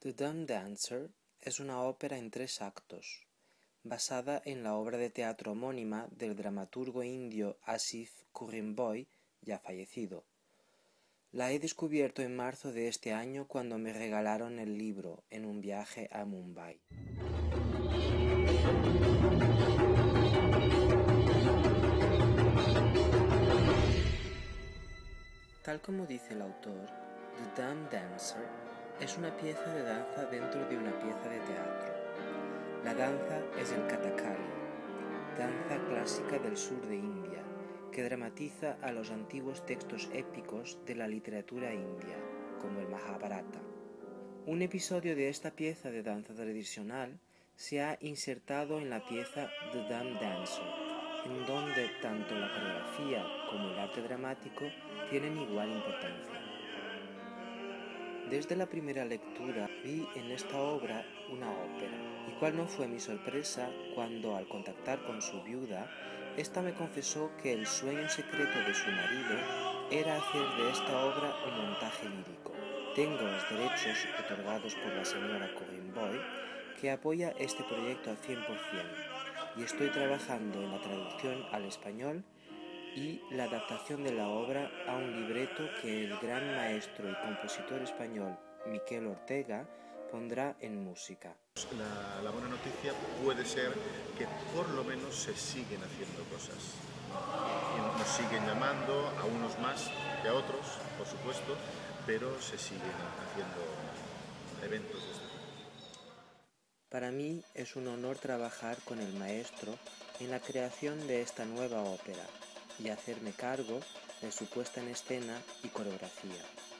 The Dumb Dancer es una ópera en 3 actos, basada en la obra de teatro homónima del dramaturgo indio Asif Kurrin Boy, ya fallecido. La he descubierto en marzo de este año cuando me regalaron el libro en un viaje a Mumbai. Tal como dice el autor, The Dumb Dancer es una pieza de danza dentro de una pieza de teatro. La danza es el Kathakali, danza clásica del sur de India, que dramatiza a los antiguos textos épicos de la literatura india, como el Mahabharata. Un episodio de esta pieza de danza tradicional se ha insertado en la pieza The Dumb Dancer, en donde tanto la coreografía como el arte dramático tienen igual importancia. Desde la primera lectura vi en esta obra una ópera, y cuál no fue mi sorpresa cuando, al contactar con su viuda, ésta me confesó que el sueño secreto de su marido era hacer de esta obra un montaje lírico. Tengo los derechos otorgados por la señora Kurrin Boy, que apoya este proyecto al 100%, y estoy trabajando en la traducción al español y la adaptación de la obra a un libreto que el gran maestro y compositor español Miquel Ortega pondrá en música. La buena noticia puede ser que por lo menos se siguen haciendo cosas. Y nos siguen llamando, a unos más que a otros, por supuesto, pero se siguen haciendo eventos de este tipo. Para mí es un honor trabajar con el maestro en la creación de esta nueva ópera y hacerme cargo de su puesta en escena y coreografía.